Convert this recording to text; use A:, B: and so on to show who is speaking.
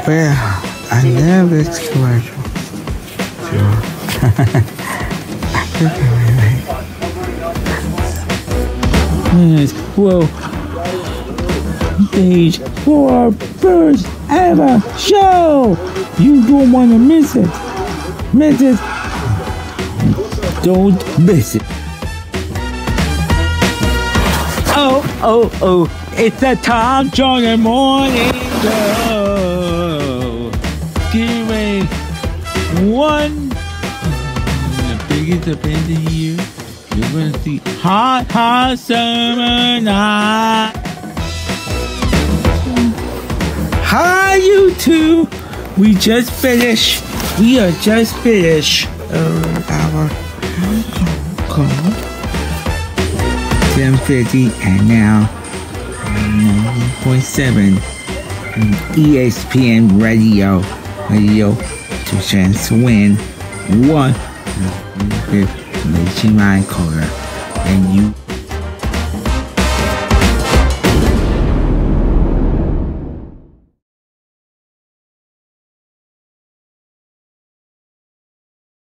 A: Well, I love this commercial. Sure.
B: Yes, well, stage 4 first ever show. You don't want to miss it. Miss it. Don't miss it. Oh, it's the Tom Jordan Morning Show. Get ready. The biggest event of the year. You're gonna see hot summer night. Hi, YouTube. We are just finished our call. 10:50 and now 9.7 ESPN radio to chance to win 1/5 nationwide caller, and you